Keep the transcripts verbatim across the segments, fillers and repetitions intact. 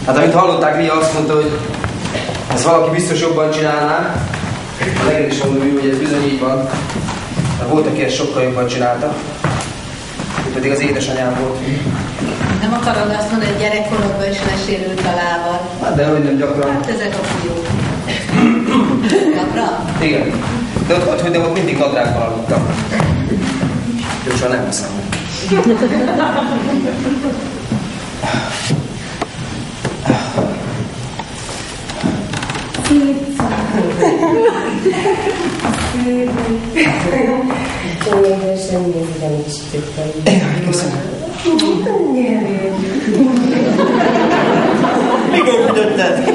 Hát amit hallották, Lia azt mondta, hogy ez valaki biztos jobban csinálná. A neked is mondom, hogy ez bizony így van. De volt, aki ezt sokkal jobban csinálta. Pedig az édesanyám volt. Nem akarod azt mondani, hogy gyerekkorodban is lesérült a lábad? Hát de hogy nem gyakran. Hát ezek a fiúk. Gyakran? Igen. De ott, ott, de ott mindig nadrágban aludtam. Jósan nem hiszem. Köszönöm. Mikor küldötted?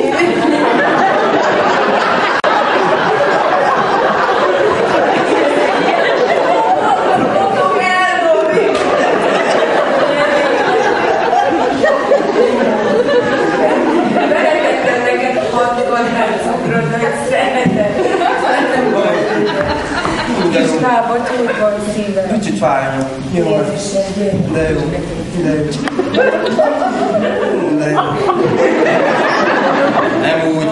Kicsit fájnyom. Jó. De jó. De jó. De jó. Nem úgy.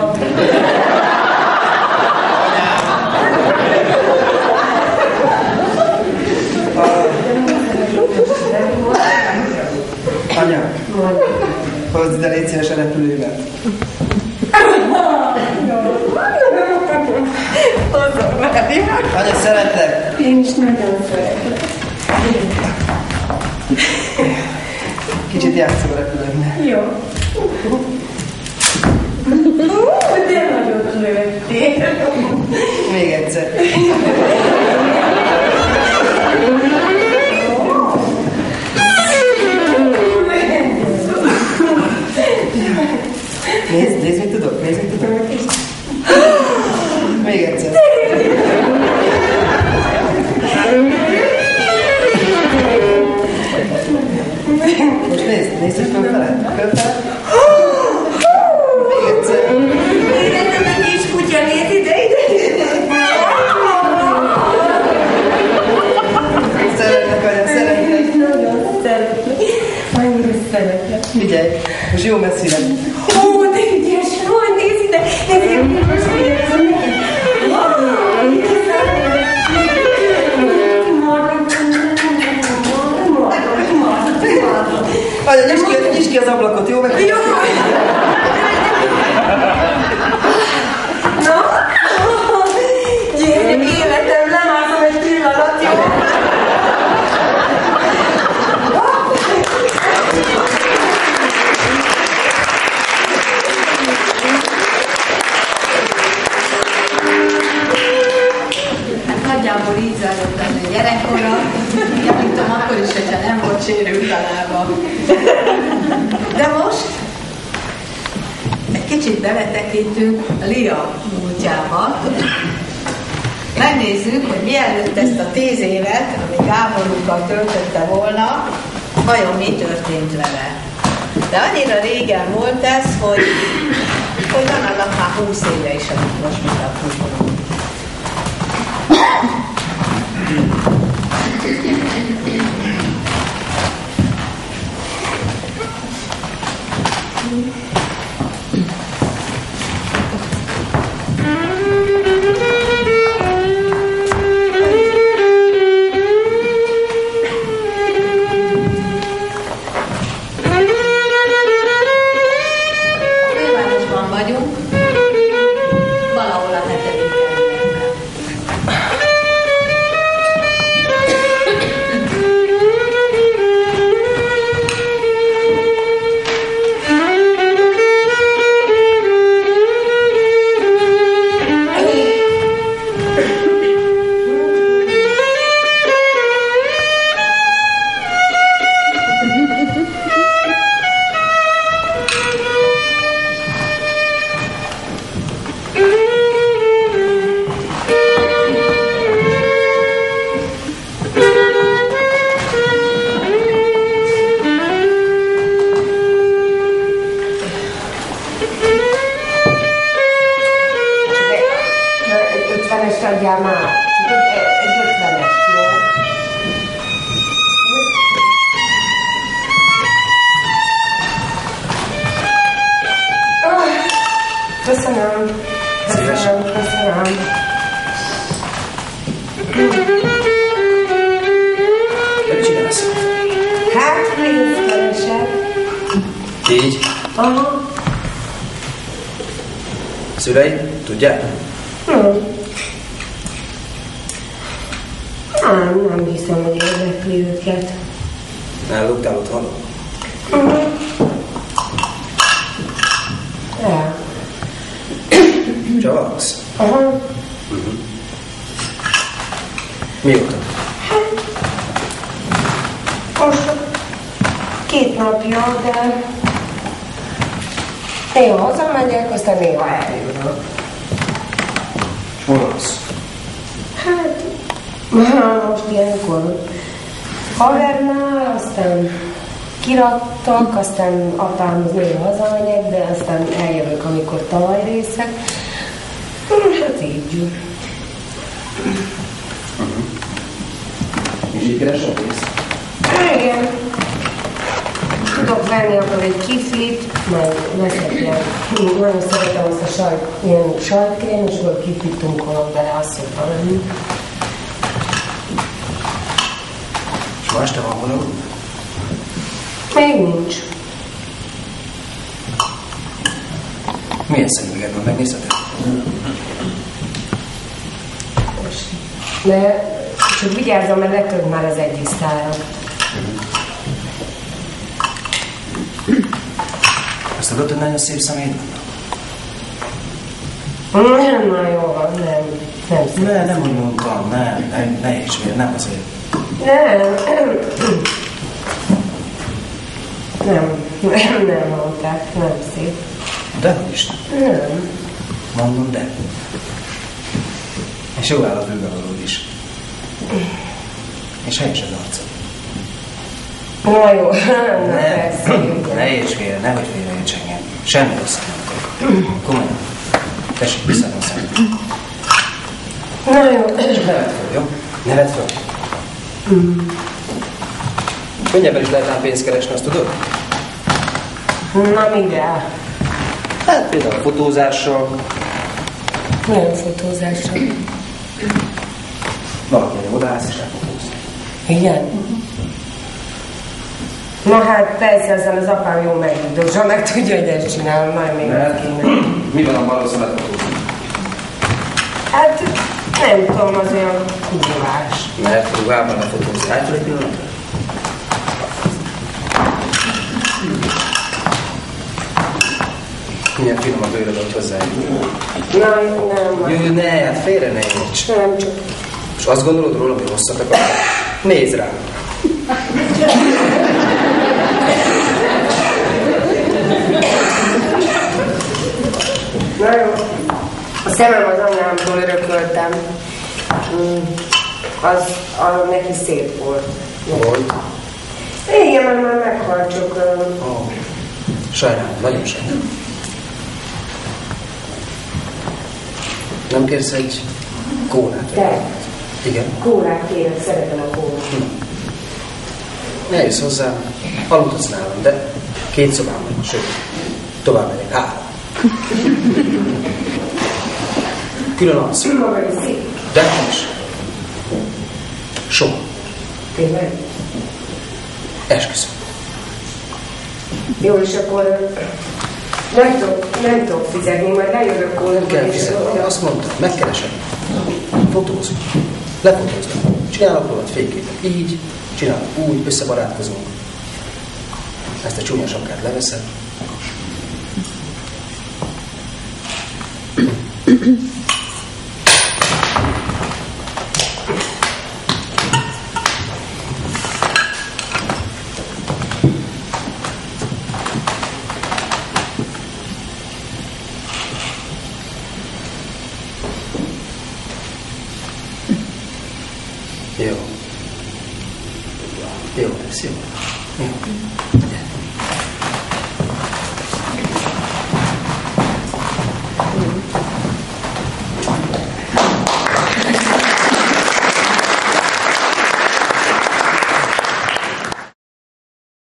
Anya. Hozd ide légy szíves a repülőmet. Anya, szeretlek. Én is nagyon szeretlek. Kicsit játszom a repülőmmel. Jó. De nagyot lőttél. Még egyszer. Nézd, nézd, mit tudok, nézd, mit tudok. Még egyszer. Most nézd, nézd, hogy fölfele. Fölfele. Még egyszer. Nézd, meg kis kutya, nézd ide, ide. Szeretlek, anya, szeretlek. Nagyon szeretlek. Annyira szeretlek. Figyelj, most jó messzire. Ó, de ügyes vagy, nézd ide. Ezért most figyelj, neked. Anya, nyisd ki, nyisd ki az ablakot, jó? Meg... Jó! Na? Gyere, életem, nem állom egy pillanat, jó? Hát nagyjából így zajlott az a gyerekkora. Javítom akkor is, hogyha nem volt sérült a lába. De most egy kicsit beletekintünk a Lia múltjába. Megnézzük, hogy mielőtt ezt a tíz évet, ami Gáborunkkal töltötte volna, vajon mi történt vele. De annyira régen volt ez, hogy, hogy van annak már húsz éve is, amit most mutatunk. Fővárosban vagyunk, valahol a hetedik kerületben. Köszönöm. Köszönöm, köszönöm. Mit csinálsz? Hát, pénzkeresek. Így? Aha. Szüleid? Tudják? Nem. Nem, nem hiszem, hogy érdekli őket. Elloptál otthon? Uh-huh. Ja. Csavargsz? Aha. Uh-huh. Mióta? Most két napja, de néha hazamegyek, aztán néha eljövök. És hol laksz? Hát, most ilyenkor havernál, aztán kiraktak, aztán apámhoz néha hazamegyek, de aztán eljövök, amikor talajrészek. Hát így. Uh-huh. És így keresel pénzt? Igen. Tudok venni akkor egy kiflit, meg veszek ilyen, nagyon szeretem azt a sajt, ilyen sajtkém, és akkor kiflit tunkolok bele, azt szoktam venni. És ma este van valami? Még nincs. Milyen szemüveget van? Megnézheted? De csak vigyázzam, mert legtöbb már az egyik sztára. Azt tudod, hogy nagyon szép személyed Nem, már jó van, nem. Nem szép. van? Ne, nem úgy mondtam, nem, nem, ne érts vér, nem azért. Nem, nem, nem, nem mondták, nem szép. Dehogy is. Nem. Mondom, de. És jó áll a bőgavalód is. És helyes az arcod. Na jó, na Ne, persze. ne érts félre, nehogy félreérts engem. Semmi rosszat nem akarok. Komolyan. Tessék, visszaadom szemet. Na jó. Csak neved föl, jó? Neved föl. Mm. Könnyebben is lehet ám pénzt keresni, azt tudod? Na mivel? Hát például a fotózással. Milyen fotózással? Valaki egy odaállsz és elfotóz. Igen? Na hát persze, aztán az apám jól megdolgozsa, meg tudja, hogy ezt csinálom, majd még Mert kéne. mi van a balról szemet fotózni? Hát nem tudom, az olyan kurvás. Mert ruhában lefotózni. Állj fel egy pillanatra. Milyen finom a bőröd, hogy hozzájön. Na jó, nem. Jó, ne, hát félre ne érts. Nem, csak... És azt gondolod róla, hogy rosszat akar? Nézd rám! Na jó. A szemem az anyámtól örököltem. Mm. Az, az neki szép volt. Volt? Igen, mert már meghalt, csak... Uh... Oh. Sajnálom, nagyon sajnálom. Nem kérsz egy kólát? Te? Igen. Kólát kérek, szeretem a kólát. Hm. Eljössz hozzá, aludhatsz nálam, de két szobám van, sőt, tovább megyek, három. Külön alszol. Maga is szép. De nem is. Soha. Tényleg? Esküszöm. Jó, és akkor nem tudok, nem tudok fizetni, majd lejövök kólát. Nem kell fizetni. Azt mondtam, megkeresem. Fotózunk. Lefotózom. Csinálok rólad fényképet. Így, csinálok úgy, összebarátkozunk. Ezt a csúnya sapkát leveszed.